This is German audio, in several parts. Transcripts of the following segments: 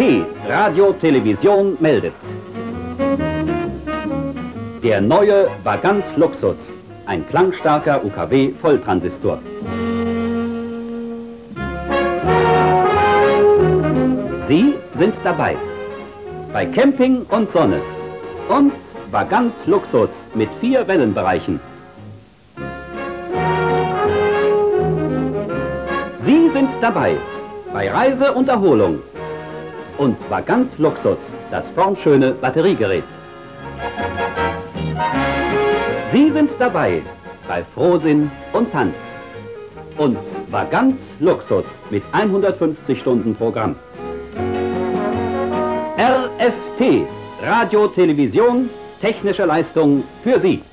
RFT, Radio Television meldet. Der neue Vagant Luxus, ein klangstarker UKW-Volltransistor. Sie sind dabei bei Camping und Sonne und Vagant Luxus mit 4 Wellenbereichen. Sie sind dabei bei Reise und Erholung und Vagant Luxus, das formschöne Batteriegerät. Sie sind dabei bei Frohsinn und Tanz und Vagant Luxus mit 150 Stunden Programm. RFT, Radio, Television, technische Leistung für Sie.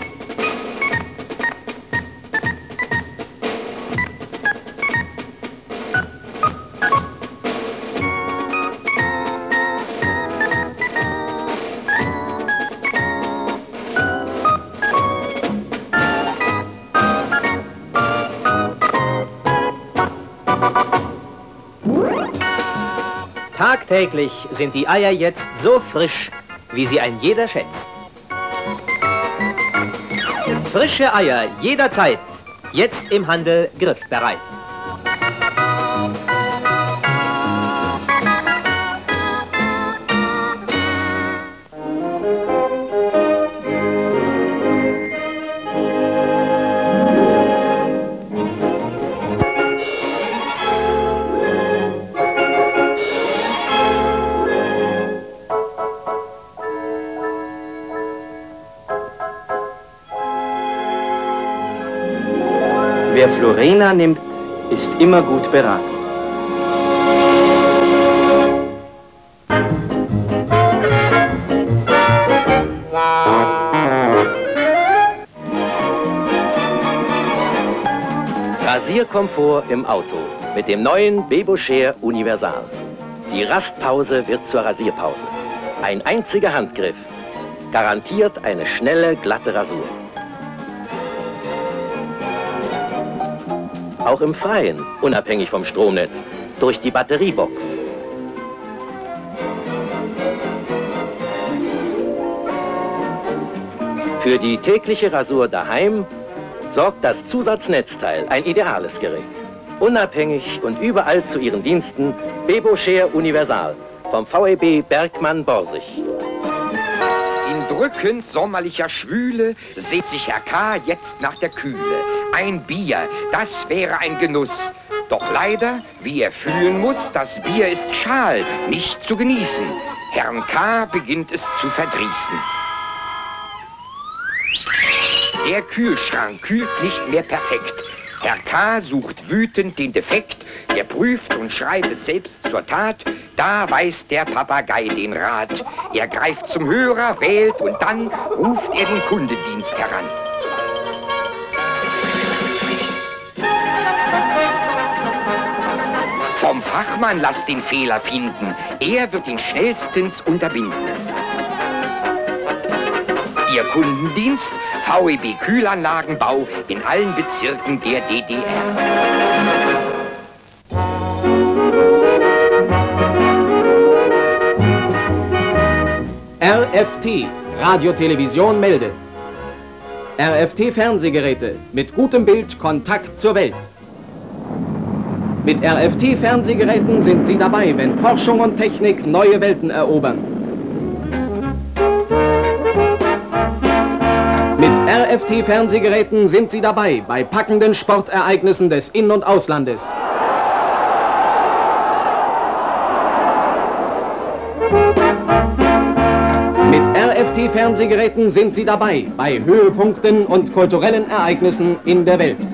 Tagtäglich sind die Eier jetzt so frisch, wie sie ein jeder schätzt. Frische Eier jederzeit, jetzt im Handel griffbereit. Wer Florena nimmt, ist immer gut beraten. Rasierkomfort im Auto mit dem neuen Bebo-Share Universal. Die Rastpause wird zur Rasierpause. Ein einziger Handgriff garantiert eine schnelle, glatte Rasur. Auch im Freien, unabhängig vom Stromnetz, durch die Batteriebox. Für die tägliche Rasur daheim sorgt das Zusatznetzteil, ein ideales Gerät. Unabhängig und überall zu Ihren Diensten, Bebo-Share Universal vom VEB Bergmann-Borsig. In drückend sommerlicher Schwüle sehnt sich Herr K. jetzt nach der Kühle. Ein Bier, das wäre ein Genuss. Doch leider, wie er fühlen muss, das Bier ist schal, nicht zu genießen. Herrn K. beginnt es zu verdrießen. Der Kühlschrank kühlt nicht mehr perfekt. Herr K. sucht wütend den Defekt. Er prüft und schreitet selbst zur Tat. Da weiß der Papagei den Rat. Er greift zum Hörer, wählt und dann ruft er den Kundendienst heran. Vom Fachmann lasst den Fehler finden. Er wird ihn schnellstens unterbinden. Ihr Kundendienst, VEB Kühlanlagenbau in allen Bezirken der DDR. RFT, Radio Television meldet. RFT Fernsehgeräte mit gutem Bild, Kontakt zur Welt. Mit RFT Fernsehgeräten sind Sie dabei, wenn Forschung und Technik neue Welten erobern. Mit RFT Fernsehgeräten sind Sie dabei bei packenden Sportereignissen des In- und Auslandes. Mit RFT Fernsehgeräten sind Sie dabei bei Höhepunkten und kulturellen Ereignissen in der Welt.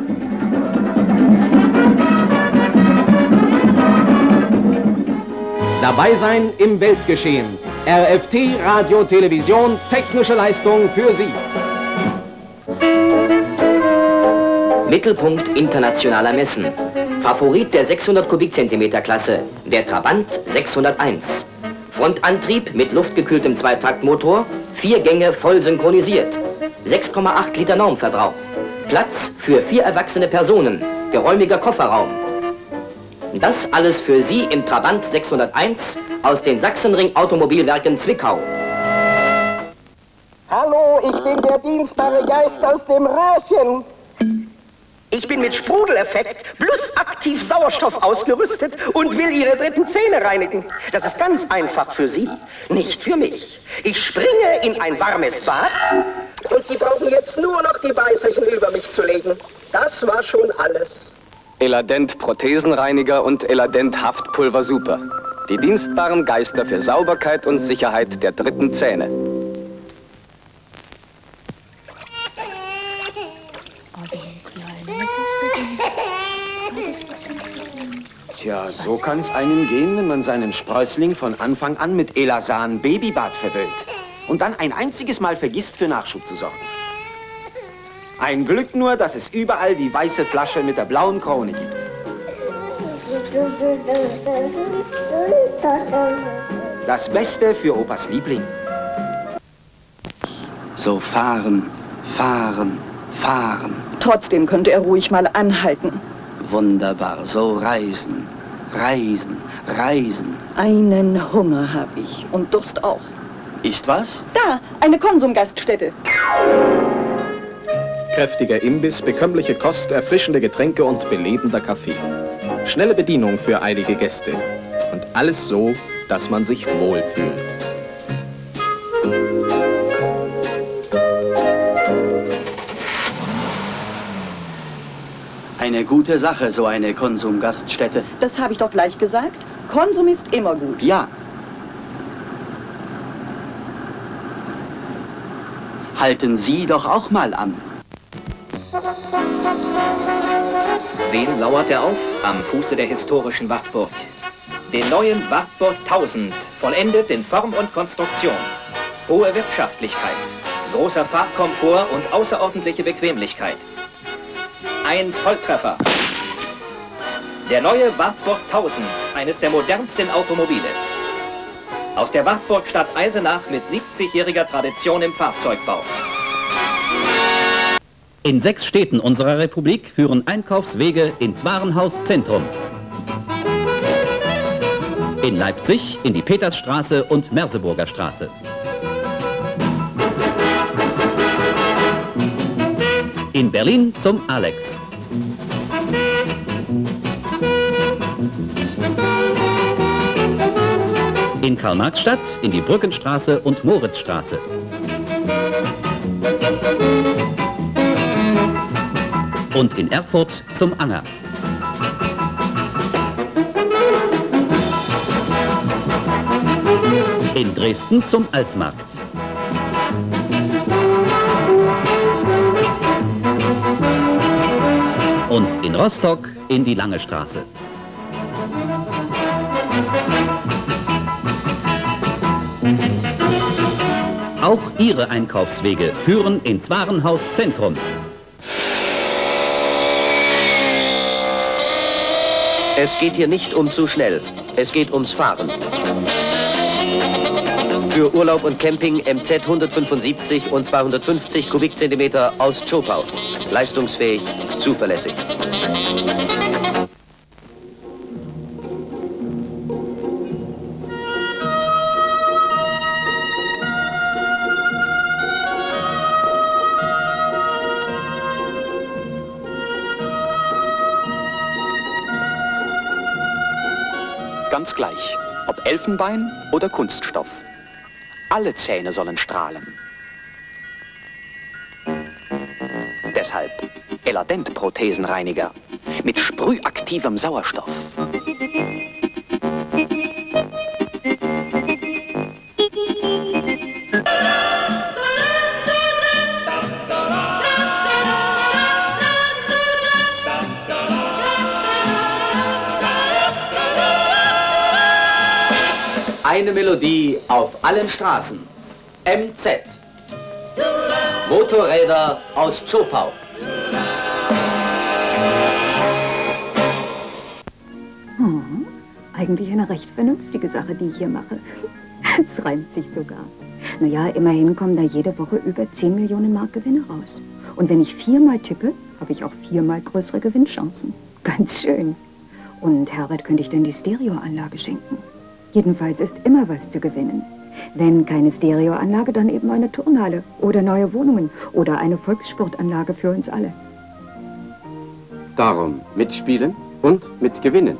Dabei sein im Weltgeschehen. RFT Radio Television, technische Leistung für Sie. Mittelpunkt internationaler Messen. Favorit der 600 Kubikzentimeter Klasse, der Trabant 601. Frontantrieb mit luftgekühltem Zweitaktmotor, 4 Gänge voll synchronisiert. 6,8 Liter Normverbrauch. Platz für 4 erwachsene Personen. Geräumiger Kofferraum. Das alles für Sie im Trabant 601 aus den Sachsenring Automobilwerken Zwickau. Hallo, ich bin der dienstbare Geist aus dem Röhrchen. Ich bin mit Sprudeleffekt plus aktiv Sauerstoff ausgerüstet und will Ihre dritten Zähne reinigen. Das ist ganz einfach für Sie, nicht für mich. Ich springe in ein warmes Bad und Sie brauchen jetzt nur noch die Weißerchen über mich zu legen. Das war schon alles. Eladent Prothesenreiniger und Eladent Haftpulver Super. Die dienstbaren Geister für Sauberkeit und Sicherheit der dritten Zähne. Tja, so kann es einem gehen, wenn man seinen Sprössling von Anfang an mit Elasan Babybad verwöhnt und dann ein einziges Mal vergisst, für Nachschub zu sorgen. Ein Glück nur, dass es überall die weiße Flasche mit der blauen Krone gibt. Das Beste für Opas Liebling. So fahren, fahren, fahren. Trotzdem könnte er ruhig mal anhalten. Wunderbar, so reisen, reisen, reisen. Einen Hunger habe ich und Durst auch. Ist was? Da, eine Konsumgaststätte. Kräftiger Imbiss, bekömmliche Kost, erfrischende Getränke und belebender Kaffee. Schnelle Bedienung für eilige Gäste. Und alles so, dass man sich wohlfühlt. Eine gute Sache, so eine Konsumgaststätte. Das habe ich doch gleich gesagt. Konsum ist immer gut. Ja. Halten Sie doch auch mal an. Wen lauert er auf? Am Fuße der historischen Wartburg. Den neuen Wartburg 1000, vollendet in Form und Konstruktion. Hohe Wirtschaftlichkeit, großer Fahrkomfort und außerordentliche Bequemlichkeit. Ein Volltreffer. Der neue Wartburg 1000, eines der modernsten Automobile. Aus der Wartburgstadt Eisenach mit 70-jähriger Tradition im Fahrzeugbau. In 6 Städten unserer Republik führen Einkaufswege ins Warenhauszentrum. In Leipzig in die Petersstraße und Merseburger Straße. In Berlin zum Alex. In Karl-Marx-Stadt in die Brückenstraße und Moritzstraße. Und in Erfurt zum Anger. In Dresden zum Altmarkt. Und in Rostock in die Lange Straße. Auch Ihre Einkaufswege führen ins Warenhauszentrum. Es geht hier nicht um zu schnell, es geht ums Fahren. Für Urlaub und Camping MZ 175 und 250 Kubikzentimeter aus Zschopau. Leistungsfähig, zuverlässig. Ganz gleich, ob Elfenbein oder Kunststoff. Alle Zähne sollen strahlen. Deshalb Eladent Prothesenreiniger mit sprühaktivem Sauerstoff. Eine Melodie auf allen Straßen. MZ. Motorräder aus Zschopau. Eigentlich eine recht vernünftige Sache, die ich hier mache. Es reimt sich sogar. Naja, immerhin kommen da jede Woche über 10 Millionen Mark Gewinne raus. Und wenn ich 4-mal tippe, habe ich auch 4-mal größere Gewinnchancen. Ganz schön. Und Herbert könnte ich dann die Stereoanlage schenken. Jedenfalls ist immer was zu gewinnen. Wenn keine Stereoanlage, dann eben eine Turnhalle oder neue Wohnungen oder eine Volkssportanlage für uns alle. Darum mitspielen und mitgewinnen.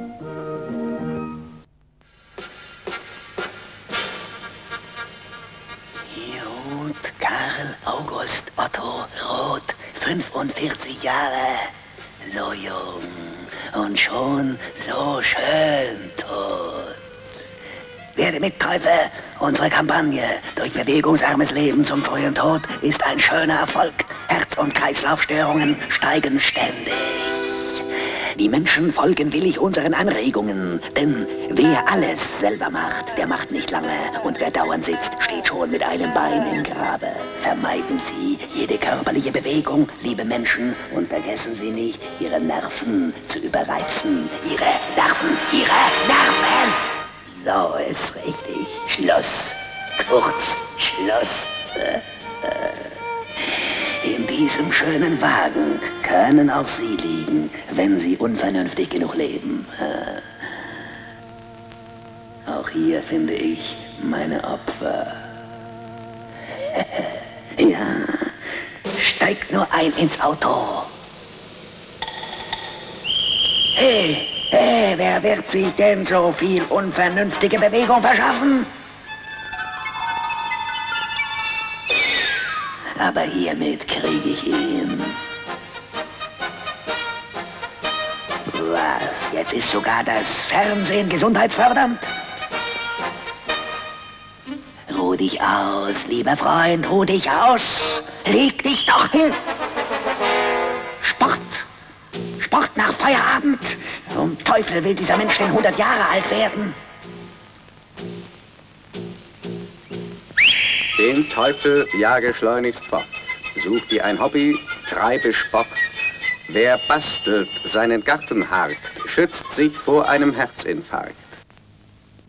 Jud, Karl, August, Otto, Roth, 45 Jahre. So jung und schon so schön tot. Werde Mitkäufer. Unsere Kampagne durch bewegungsarmes Leben zum frühen Tod ist ein schöner Erfolg. Herz- und Kreislaufstörungen steigen ständig. Die Menschen folgen willig unseren Anregungen, denn wer alles selber macht, der macht nicht lange. Und wer dauernd sitzt, steht schon mit einem Bein im Grabe. Vermeiden Sie jede körperliche Bewegung, liebe Menschen, und vergessen Sie nicht, Ihre Nerven zu überreizen. Ihre Nerven! So ist richtig. Schluss. Kurz, Schluss. In diesem schönen Wagen können auch Sie liegen, wenn Sie unvernünftig genug leben. Auch hier finde ich meine Opfer. Ja, steigt nur ein ins Auto. Hey, wer wird sich denn so viel unvernünftige Bewegung verschaffen? Aber hiermit kriege ich ihn. Was? Jetzt ist sogar das Fernsehen gesundheitsfördernd? Ruh dich aus, lieber Freund, ruh dich aus. Leg dich doch hin. Sport. Sport nach Feierabend. Um Teufel will dieser Mensch denn 100 Jahre alt werden. Den Teufel jage schleunigst fort. Such dir ein Hobby, treibe Sport. Wer bastelt, seinen Garten harkt, schützt sich vor einem Herzinfarkt.